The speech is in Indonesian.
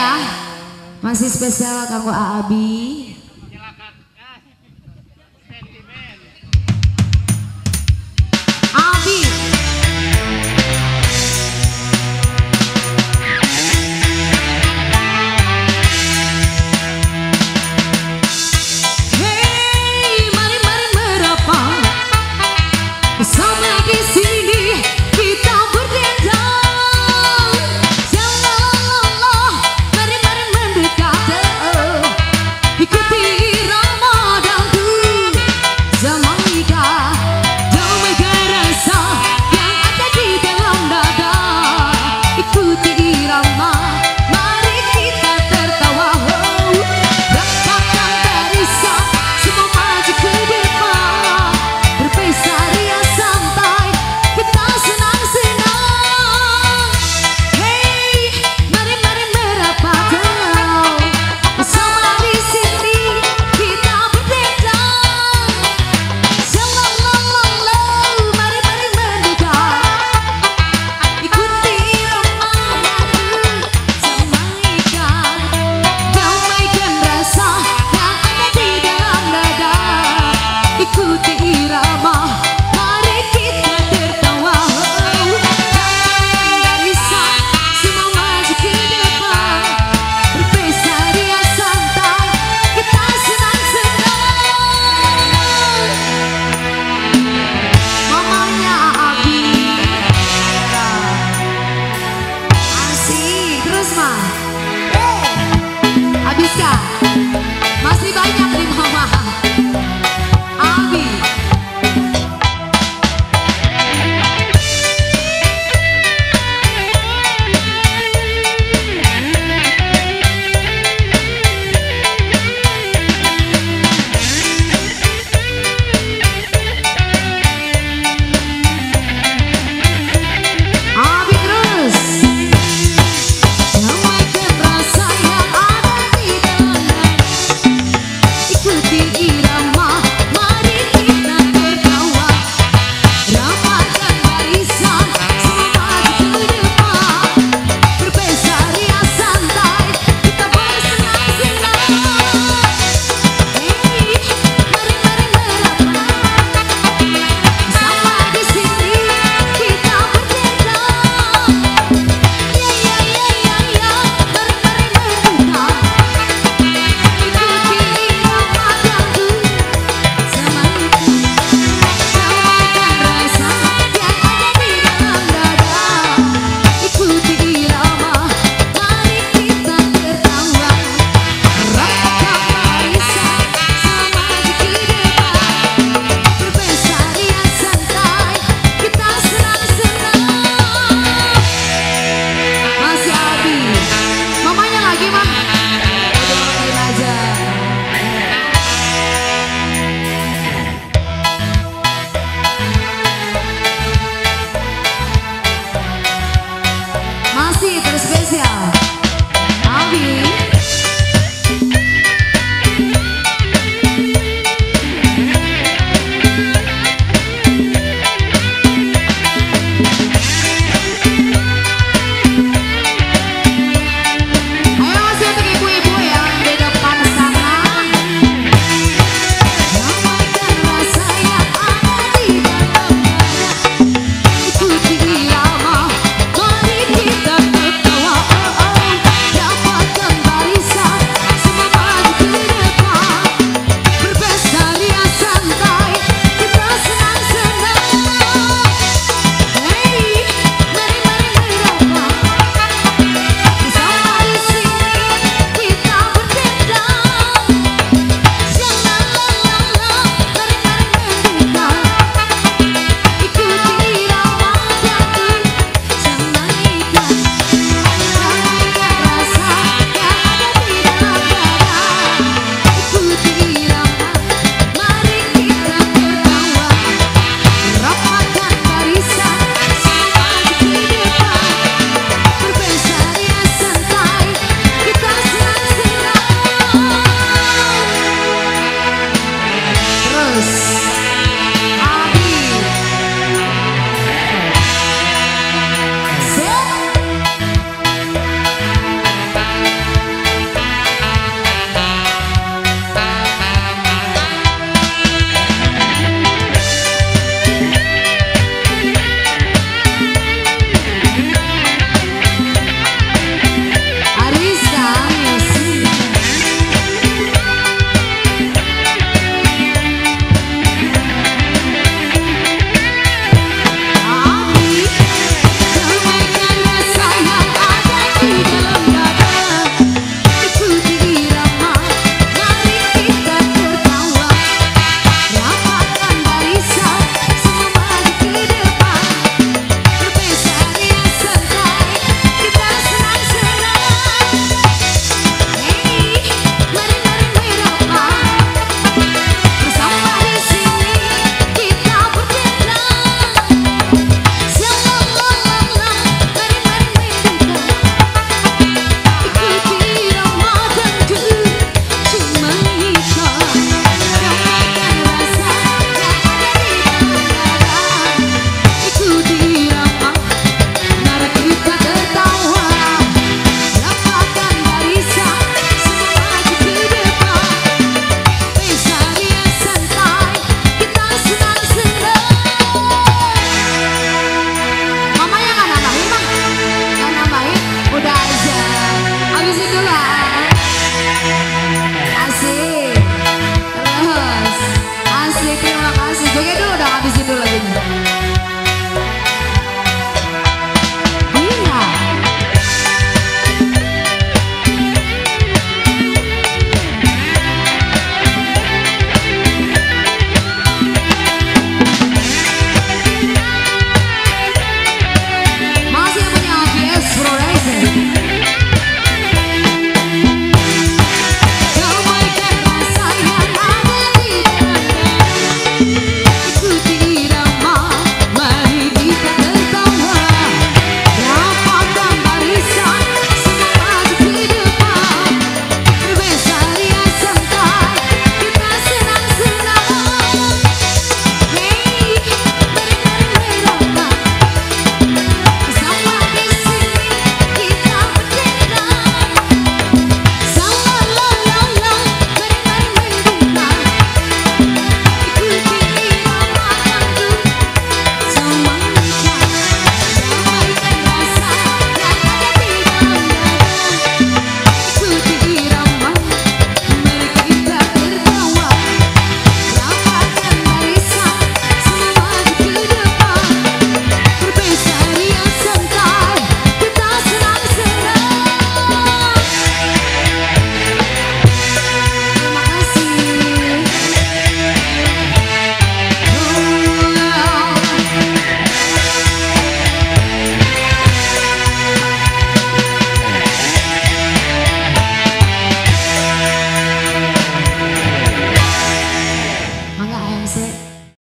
ya. Masih spesial kanggo Abi. Abi. Hey, mari merapat bersama di sini kita berdendang. Jangan mari mendekat, ikuti irama dangdut Jamaika, damaikan rasa yang ada di dalam dada. Ikuti irama, mari kita tertawa. Rapatkan barisan, semua maju ke depan. Berpesta ria santai, kita senang-senang. Hey, mari merapat bersama di sini kita berdendang. Jangan mari mendekat, ikuti irama dangdut Jamaika, damaikan rasa yang ada di dalam dada. Ikuti irama, mari kita tertawa. Rapatkan barisan, semua maju ke depan. Berpesta ria santai, kita senang-senang. Mamanya Abi, asik terus mah. Habis kah?